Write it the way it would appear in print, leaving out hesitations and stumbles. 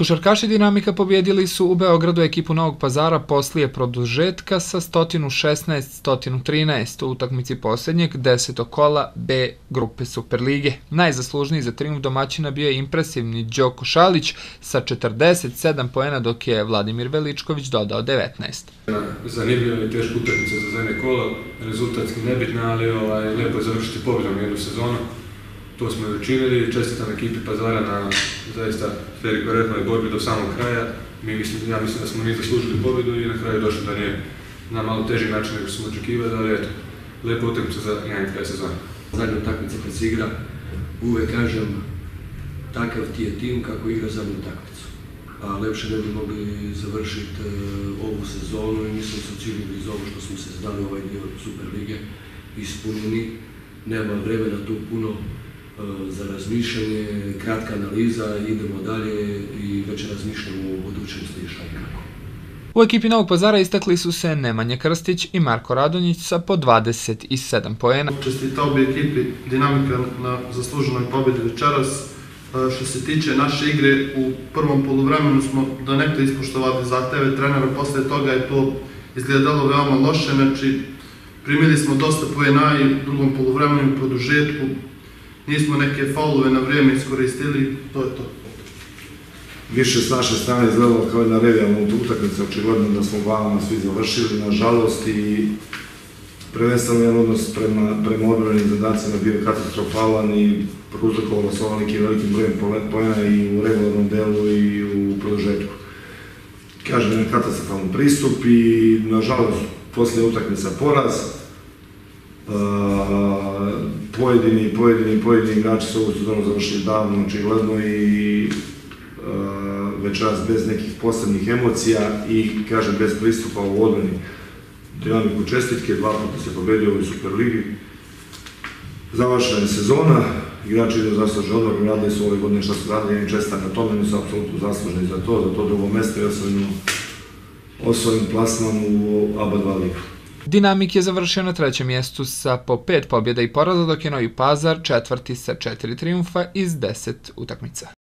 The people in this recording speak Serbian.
Košarkaši Dinamika pobjedili su u Beogradu ekipu Novog Pazara poslije produžetka sa 116-113 u utakmici posljednjeg 10. kola B grupe Superlige. Najzaslužniji za trijumf domaćina bio je impresivni Đoko Šalić sa 47 poena, dok je Vladimir Veličković dodao 19. Zanimljiva i teška utakmica za zadnje kolo, rezultatski nebitna, ali lepo je završiti pobjedom jednu sezonu. To smo i učinili, čestitam ekipi Pazara na zaista fer i korektnoj borbi do samog kraja. Ja mislim da smo mi zaslužili pobjedu i na kraju došli do nje na malo teži način nego smo očekivali, ali eto, lepa utakmica za jedan kraj sezona. Zadnja utakmica kad se igra, uvek kažem, takav ti je tim kako igra zadnju utakmicu. A lepše ne bi mogli završiti ovu sezonu i mislim su ciljili iz ovo što smo se zadali ovaj dio Superlige ispunjeni. Nema vremena tu puno za razmišljanje, kratka analiza, idemo dalje i već razmišljamo o budućnosti šta i kako. U ekipi Novog Pazara istakli su se Nemanja Krstić i Marko Radonjić sa po 27 poena. Čestitao bi ekipi Dinamika na zasluženoj pobjedi večeras. Što se tiče naše igre, u prvom poluvremenu smo donekle ispoštovali zahteve trenera, posle toga je to izgledalo veoma loše, znači primili smo dosta poena i u drugom poluvremenu i produžetku. Nismo neke faulove na vrijeme iskoristili, to je to. Više s naše strane izgledalo kao jedna revijalna utakmica, očigledno da smo glavama svi završili, nažalost, i prvenstveno jedan odnos prema odbranim zadacima bio katastrofalan i prouzrokovalo se nekim velikim brojem poena i u regularnom delu i u produžetku. Kažem, jedan katastrofalan pristup i, nažalost, poslije utakmica poraz. Pojedini igrači su ovu sezonu završili davno, očigledno, i večeras bez nekih posebnih emocija i, kažem, bez pristupa u odbrani. Dinamiku čestitke, 2 puta se pobedio u ovoj Superligi. Završena je sezona, igrači idu zaslužni odmor, radili su ove godine što su radili, ja im čestitam na tome, oni su apsolutno zaslužni za to drugo mesto i osvojim plasman u ABA2 ligu. Dinamik je završio na 3. mjestu sa po 5 pobjeda i poraza, dok je Novi Pazar četvrti sa 4 trijumfa iz 10 utakmica.